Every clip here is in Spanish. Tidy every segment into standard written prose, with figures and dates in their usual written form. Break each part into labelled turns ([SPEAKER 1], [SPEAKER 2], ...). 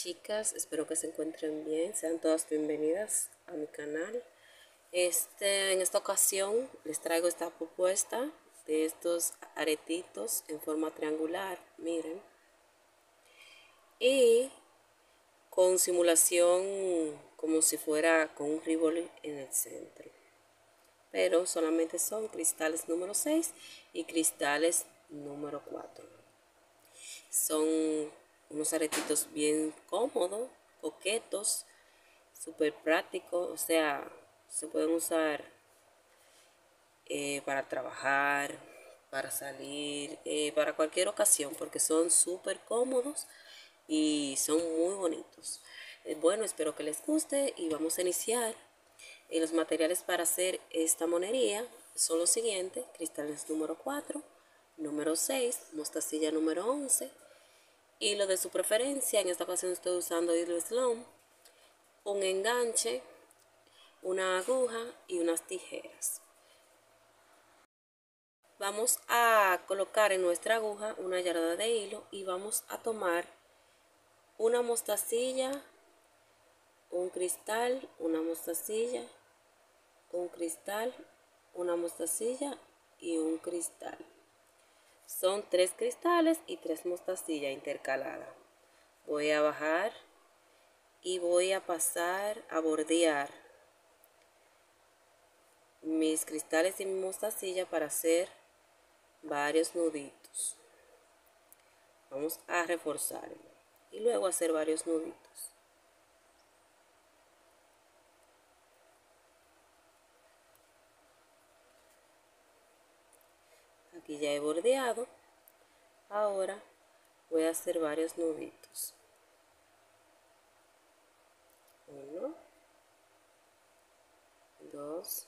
[SPEAKER 1] chicas, espero que se encuentren bien, sean todas bienvenidas a mi canal. En esta ocasión les traigo esta propuesta de estos aretitos en forma triangular, miren, y con simulación como si fuera con un rivoli en el centro, pero solamente son cristales número 6 y cristales número 4. Son unos aretitos bien cómodos, coquetos, súper prácticos, o sea, se pueden usar para trabajar, para salir, para cualquier ocasión, porque son súper cómodos y son muy bonitos. Bueno, espero que les guste y vamos a iniciar. Los materiales para hacer esta monería son los siguientes: cristales número 4, número 6, mostacilla número 11, hilo de su preferencia. En esta ocasión estoy usando hilo Slone, un enganche, una aguja y unas tijeras. Vamos a colocar en nuestra aguja una yarda de hilo y vamos a tomar una mostacilla, un cristal, una mostacilla, un cristal, una mostacilla y un cristal. Son 3 cristales y 3 mostacillas intercaladas. Voy a bajar y voy a pasar a bordear mis cristales y mi mostacilla para hacer varios nuditos. Vamos a reforzar y luego hacer varios nuditos. Aquí ya he bordeado. Ahora voy a hacer varios nuditos. 1, 2,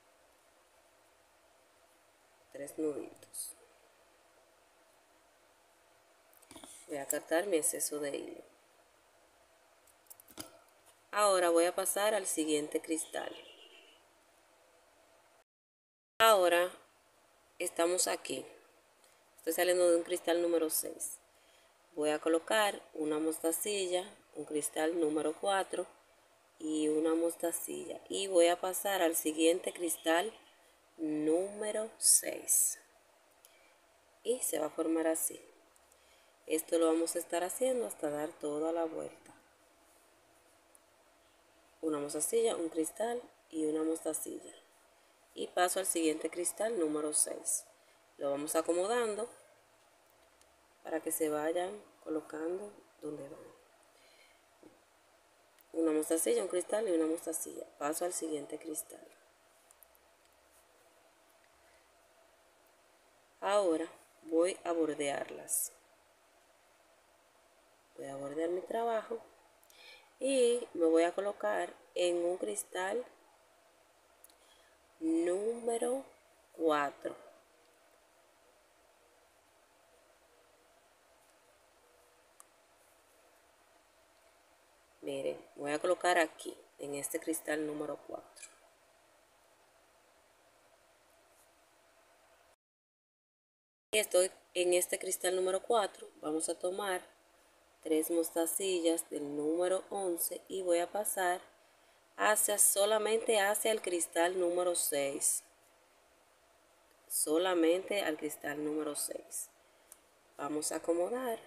[SPEAKER 1] 3 nuditos. Voy a cortar mi exceso de hilo. Ahora voy a pasar al siguiente cristal. Ahora estamos aquí. Estoy saliendo de un cristal número 6. Voy a colocar una mostacilla, un cristal número 4 y una mostacilla. Y voy a pasar al siguiente cristal número 6. Y se va a formar así. Esto lo vamos a estar haciendo hasta dar toda la vuelta. Una mostacilla, un cristal y una mostacilla. Y paso al siguiente cristal número 6. Lo vamos acomodando para que se vayan colocando donde van. Una mostacilla, un cristal y una mostacilla. Paso al siguiente cristal. Ahora voy a bordearlas. Voy a bordear mi trabajo y me voy a colocar en un cristal número 4. Miren, voy a colocar aquí, en este cristal número 4. Y estoy en este cristal número 4. Vamos a tomar 3 mostacillas del número 11 y voy a pasar solamente hacia el cristal número 6. Solamente al cristal número 6. Vamos a acomodar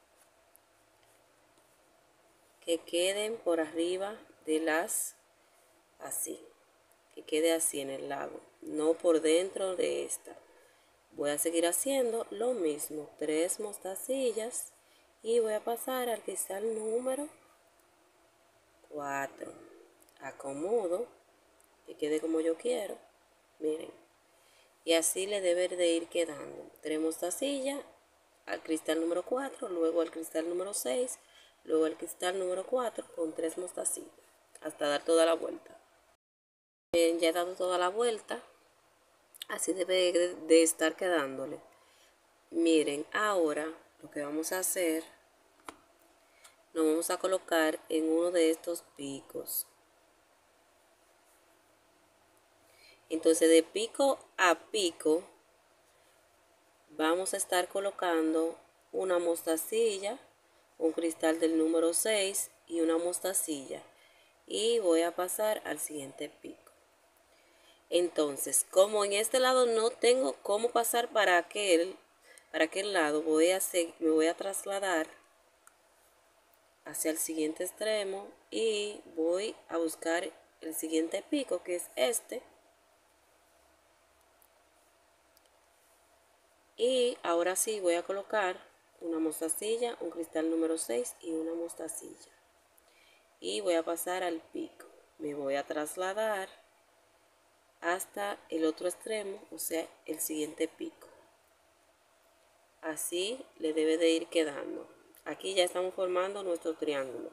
[SPEAKER 1] que queden por arriba de las, así, que quede así en el lado, no por dentro de esta. Voy a seguir haciendo lo mismo, 3 mostacillas y voy a pasar al cristal número 4. Acomodo que quede como yo quiero, miren, y así le debe de ir quedando. 3 mostacillas al cristal número 4, luego al cristal número 6, luego al cristal número 4 con 3 mostacillas hasta dar toda la vuelta. Bien, ya he dado toda la vuelta, así debe de estar quedándole. Miren, ahora lo que vamos a hacer, nos vamos a colocar en uno de estos picos. Entonces de pico a pico vamos a estar colocando una mostacilla un cristal del número 6 y una mostacilla. Y voy a pasar al siguiente pico. Entonces, como en este lado no tengo cómo pasar para aquel lado, me voy a trasladar hacia el siguiente extremo y voy a buscar el siguiente pico, que es este. Y ahora sí voy a colocar una mostacilla, un cristal número 6 y una mostacilla. Y voy a pasar al pico. Me voy a trasladar hasta el otro extremo, o sea, el siguiente pico. Así le debe de ir quedando. Aquí ya estamos formando nuestro triángulo.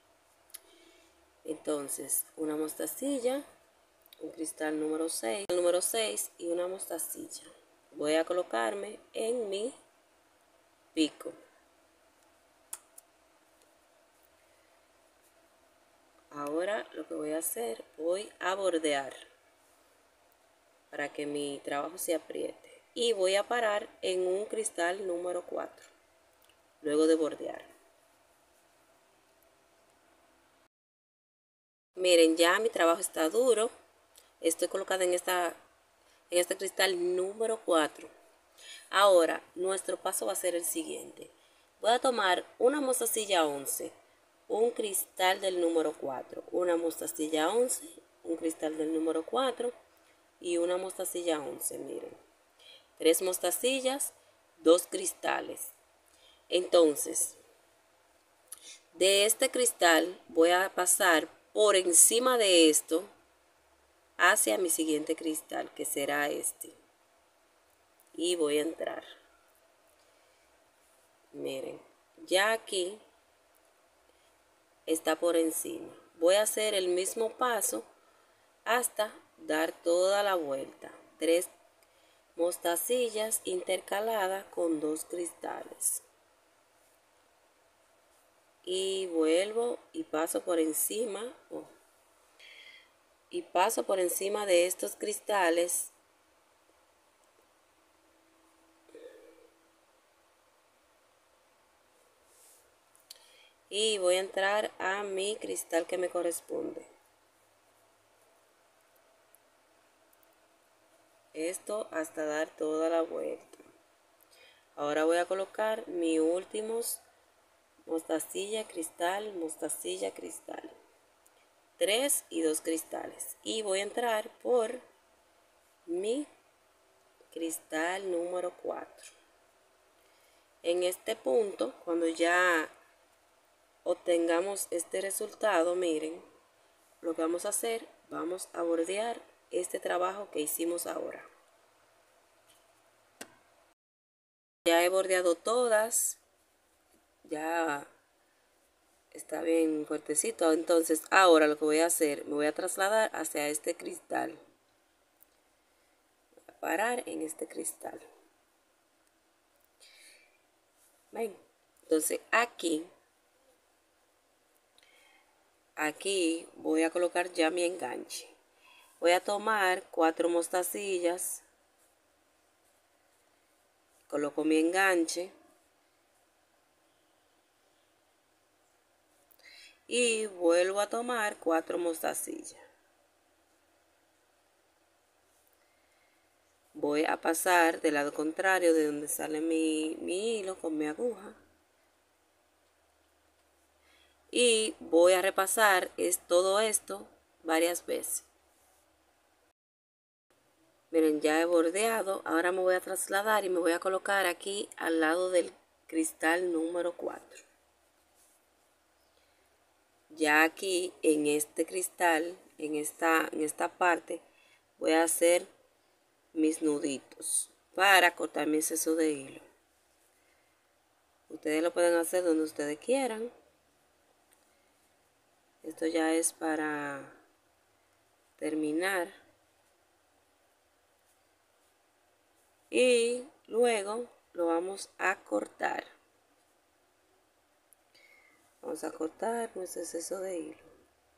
[SPEAKER 1] Entonces, una mostacilla, un cristal número 6 y una mostacilla. Voy a colocarme en mi pico. Ahora lo que voy a hacer, voy a bordear para que mi trabajo se apriete. Y voy a parar en un cristal número 4, luego de bordear. Miren, ya mi trabajo está duro. Estoy colocada en este cristal número 4. Ahora, nuestro paso va a ser el siguiente. Voy a tomar una mostacilla 11, un cristal del número 4, una mostacilla 11, un cristal del número 4 y una mostacilla 11, miren. 3 mostacillas, 2 cristales. Entonces, de este cristal voy a pasar por encima de esto hacia mi siguiente cristal, que será este. Y voy a entrar. Miren, ya aquí está por encima. Voy a hacer el mismo paso hasta dar toda la vuelta. 3 mostacillas intercaladas con 2 cristales. Y vuelvo y paso por encima. Y paso por encima de estos cristales. Y voy a entrar a mi cristal que me corresponde. Esto hasta dar toda la vuelta. Ahora voy a colocar mis últimos mostacilla, cristal, mostacilla, cristal. 3 y 2 cristales. Y voy a entrar por mi cristal número 4. En este punto, cuando ya obtengamos este resultado, miren, lo que vamos a hacer, vamos a bordear este trabajo que hicimos ahora. Ya he bordeado todas, ya está bien fuertecito. Entonces ahora lo que voy a hacer, me voy a trasladar hacia este cristal. Voy a parar en este cristal. ¿Ven? Entonces aquí voy a colocar ya mi enganche. Voy a tomar 4 mostacillas. Coloco mi enganche. Y vuelvo a tomar 4 mostacillas. Voy a pasar del lado contrario de donde sale mi hilo con mi aguja. Y voy a repasar todo esto varias veces. Miren, ya he bordeado. Ahora me voy a trasladar y me voy a colocar aquí al lado del cristal número 4. Ya aquí en este cristal, en esta parte, voy a hacer mis nuditos para cortar mi exceso de hilo. Ustedes lo pueden hacer donde ustedes quieran. Esto ya es para terminar. Y luego lo vamos a cortar. Vamos a cortar nuestro exceso de hilo.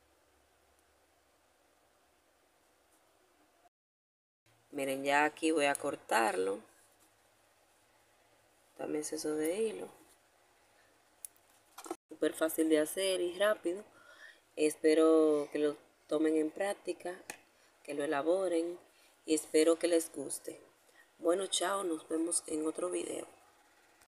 [SPEAKER 1] Miren, ya aquí voy a cortarlo. También exceso de hilo. súper fácil de hacer y rápido. Espero que lo tomen en práctica, que lo elaboren y espero que les guste. Bueno, chao, nos vemos en otro video.